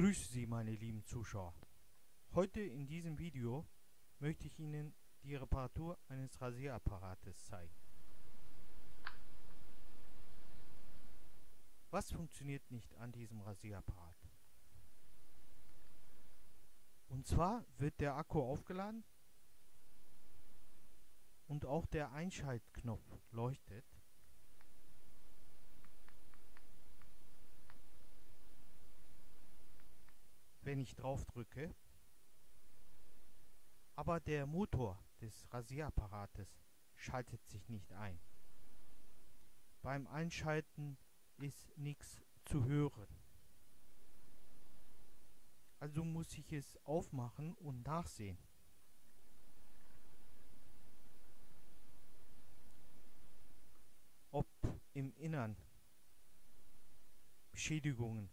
Grüße Sie, meine lieben Zuschauer. Heute in diesem Video möchte ich Ihnen die Reparatur eines Rasierapparates zeigen. Was funktioniert nicht an diesem Rasierapparat? Und zwar wird der Akku aufgeladen und auch der Einschaltknopf leuchtet. Wenn ich drauf drücke, aber der Motor des Rasierapparates schaltet sich nicht ein. Beim Einschalten ist nichts zu hören. Also muss ich es aufmachen und nachsehen. Ob im Innern Beschädigungen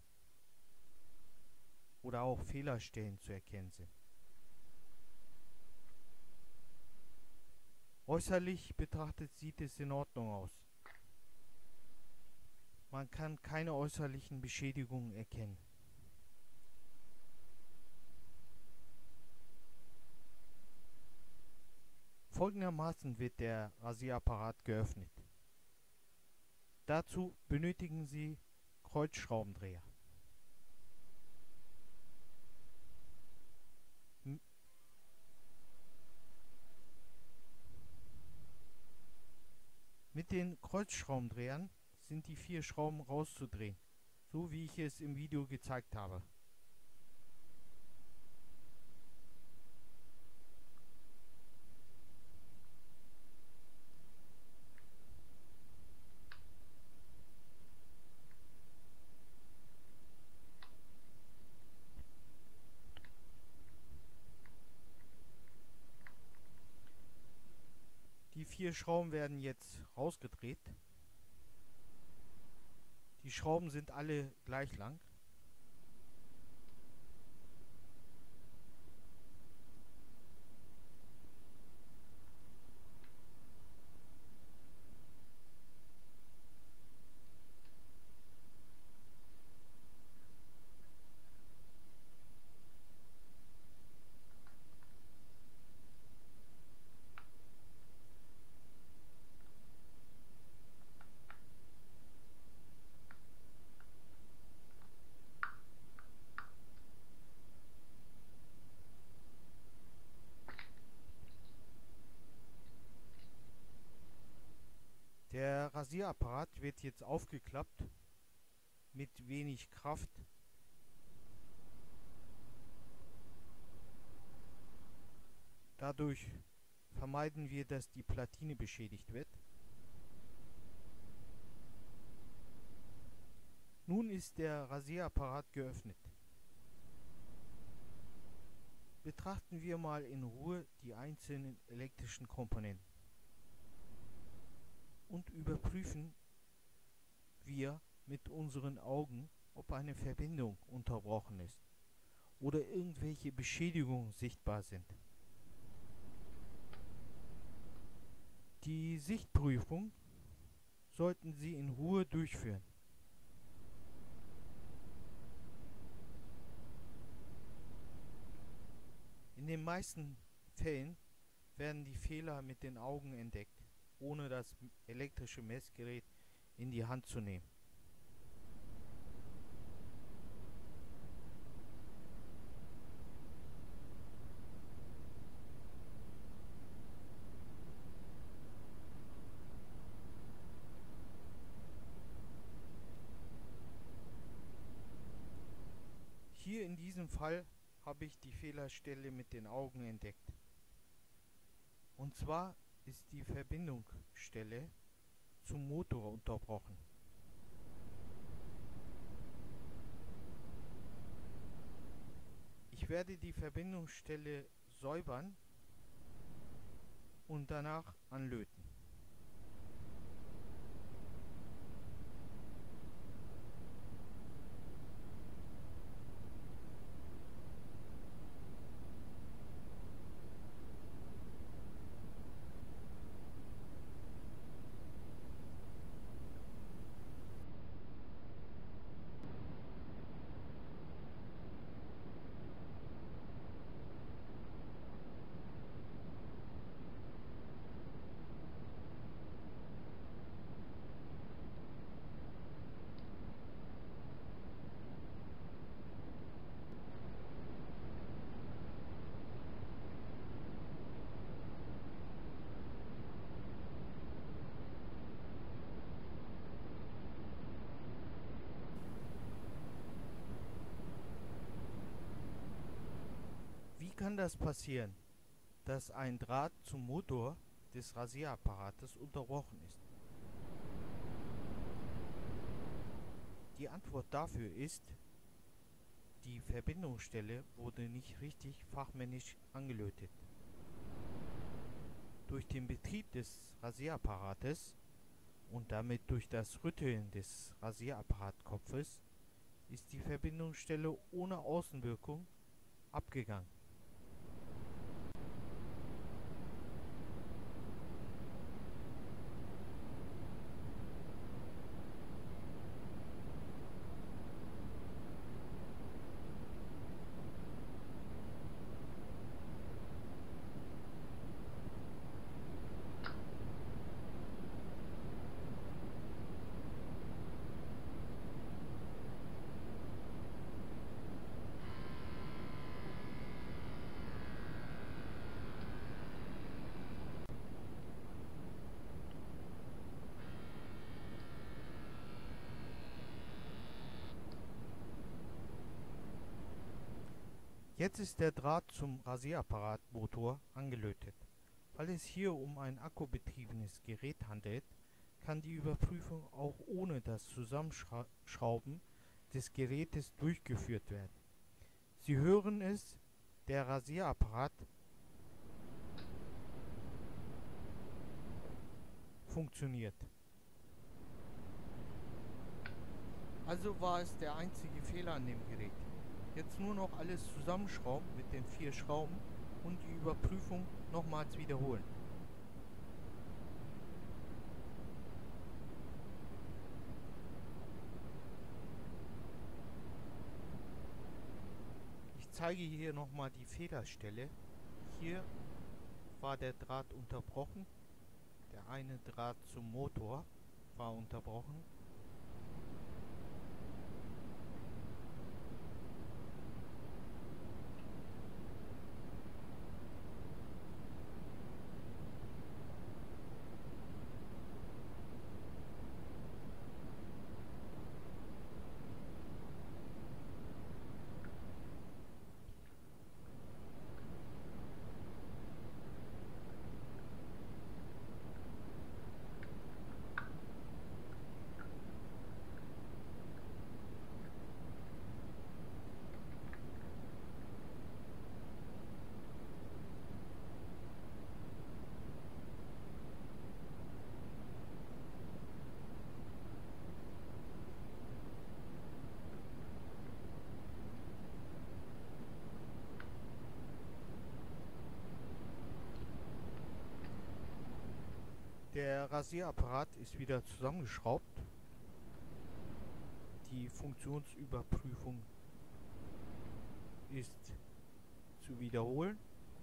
oder auch Fehlerstellen zu erkennen sind. Äußerlich betrachtet sieht es in Ordnung aus. Man kann keine äußerlichen Beschädigungen erkennen. Folgendermaßen wird der Rasierapparat geöffnet. Dazu benötigen Sie Kreuzschraubendreher. Mit den Kreuzschraubendrehern sind die 4 Schrauben rauszudrehen, so wie ich es im Video gezeigt habe. Die 4 Schrauben werden jetzt rausgedreht. Die Schrauben sind alle gleich lang. Der Rasierapparat wird jetzt aufgeklappt mit wenig Kraft. Dadurch vermeiden wir, dass die Platine beschädigt wird. Nun ist der Rasierapparat geöffnet. Betrachten wir mal in Ruhe die einzelnen elektrischen Komponenten und überprüfen wir mit unseren Augen, ob eine Verbindung unterbrochen ist oder irgendwelche Beschädigungen sichtbar sind. Die Sichtprüfung sollten Sie in Ruhe durchführen. In den meisten Fällen werden die Fehler mit den Augen entdeckt, ohne das elektrische Messgerät in die Hand zu nehmen. Hier in diesem Fall habe ich die Fehlerstelle mit den Augen entdeckt. Und zwar ist die Verbindungsstelle zum Motor unterbrochen. Ich werde die Verbindungsstelle säubern und danach anlöten. kann das passieren, dass ein Draht zum Motor des Rasierapparats unterbrochen ist? Die Antwort dafür ist, die Verbindungsstelle wurde nicht richtig fachmännisch angelötet. Durch den Betrieb des Rasierapparates und damit durch das Rütteln des Rasierapparatskopfes ist die Verbindungsstelle ohne Außenwirkung abgegangen. Jetzt ist der Draht zum Rasierapparatmotor angelötet. Weil es hier um ein akkubetriebenes Gerät handelt, kann die Überprüfung auch ohne das Zusammenschrauben des Gerätes durchgeführt werden. Sie hören es, der Rasierapparat funktioniert. Also war es der einzige Fehler an dem Gerät. Jetzt nur noch alles zusammenschrauben mit den 4 Schrauben und die Überprüfung nochmals wiederholen. Ich zeige hier nochmal die Fehlerstelle. Hier war der Draht unterbrochen. Der eine Draht zum Motor war unterbrochen. Der Rasierapparat ist wieder zusammengeschraubt. Die Funktionsüberprüfung ist zu wiederholen.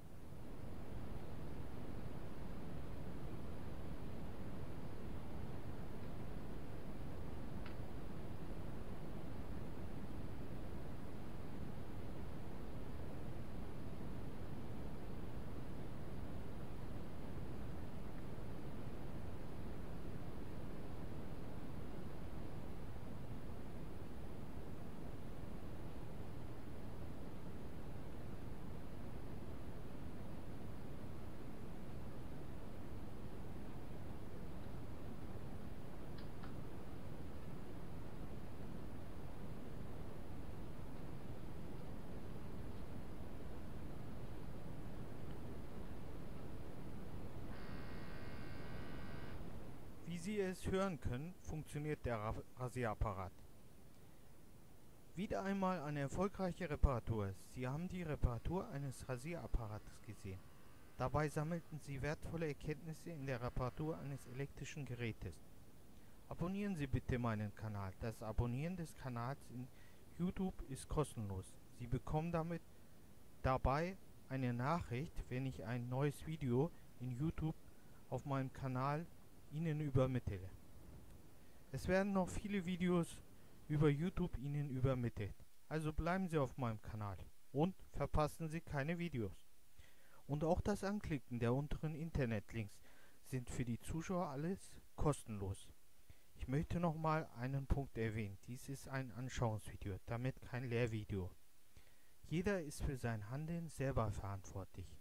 Wie Sie es hören können, funktioniert der Rasierapparat. Wieder einmal eine erfolgreiche Reparatur. Sie haben die Reparatur eines Rasierapparates gesehen. Dabei sammelten Sie wertvolle Erkenntnisse in der Reparatur eines elektrischen Gerätes. Abonnieren Sie bitte meinen Kanal. Das Abonnieren des Kanals in YouTube ist kostenlos. Sie bekommen dabei eine Nachricht, wenn ich ein neues Video in YouTube auf meinem Kanal Ihnen übermittle. Es werden noch viele Videos über YouTube Ihnen übermittelt. Also bleiben Sie auf meinem Kanal und verpassen Sie keine Videos. Und auch das Anklicken der unteren Internetlinks sind für die Zuschauer alles kostenlos. Ich möchte nochmal einen Punkt erwähnen. Dies ist ein Anschauungsvideo, damit kein Lehrvideo. Jeder ist für sein Handeln selber verantwortlich.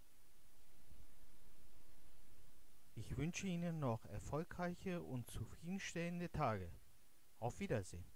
Ich wünsche Ihnen noch erfolgreiche und zufriedenstellende Tage. Auf Wiedersehen.